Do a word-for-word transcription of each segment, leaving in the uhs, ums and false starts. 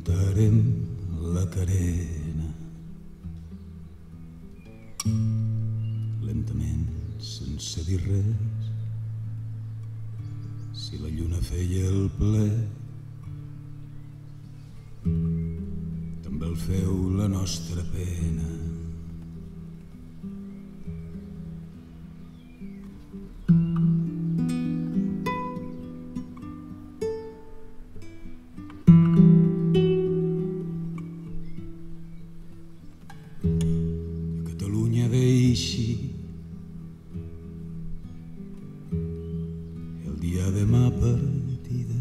Cantarem la carena lentament, sense dir res. Si la lluna feia el ple, també el feu la nostra pena. Catalunya deixi el dia demà partida,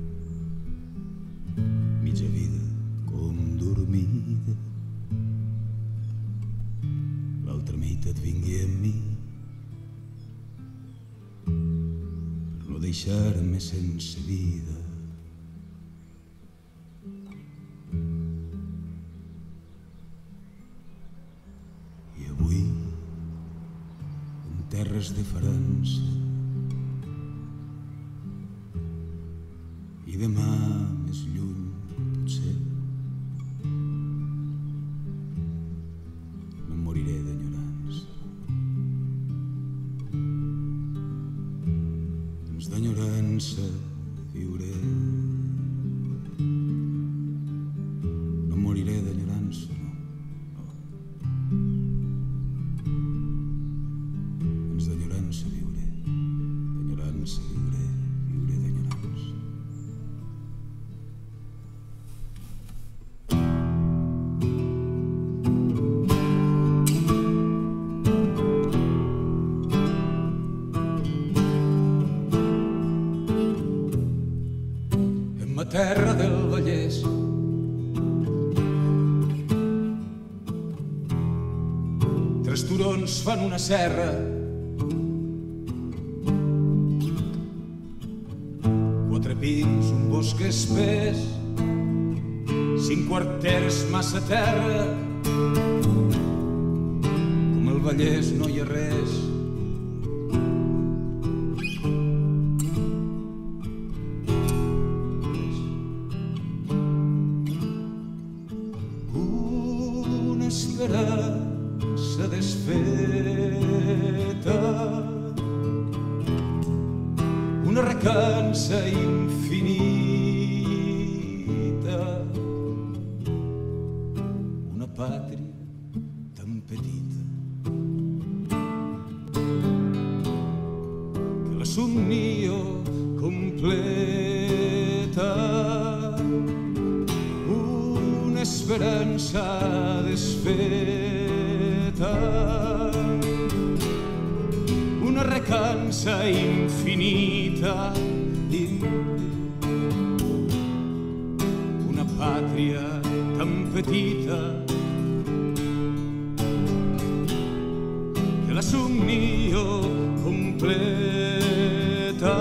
mitja vida com dormida, l'altra meitat vingui amb mi per no deixar-me sense vida. I avui, en terres de França, i demà més lluny, potser, no em moriré d'enyorança. Temps d'enyorança viuré. No em moriré d'enyorança, no, no. Temps d'enyorança viuré, d'enyorança viuré, viuré d'enyorança. La terra del Vallès, tres turons fan una serra, quatre pins, un bosc espès, cinc quarters massa terra. Com el Vallès no hi ha res. Esperança desfeta, una recança infinita, una pàtria tan petita que la somnio completa. Una esperança desfeta, una recança infinita, una pàtria tan petita que la somnio completa,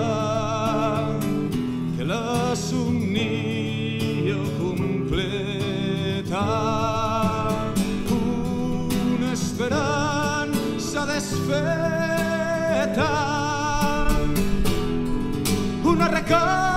que la somnio completa. Una esperança desfeta, una recança